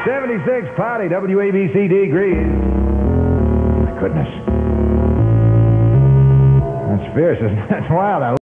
76 cloudy, WABC degrees. My goodness. That's fierce, isn't it? That's wild.